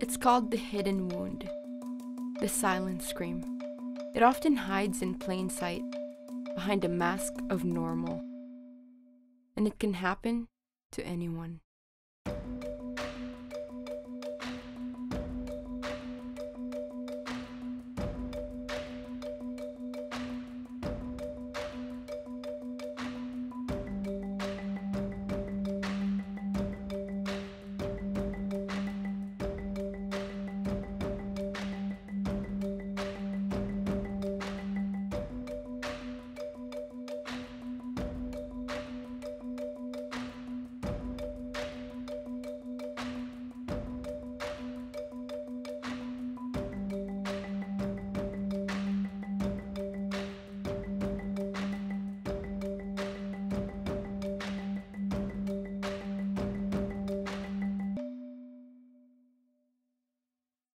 It's called the hidden wound, the silent scream. It often hides in plain sight, behind a mask of normal. And it can happen to anyone.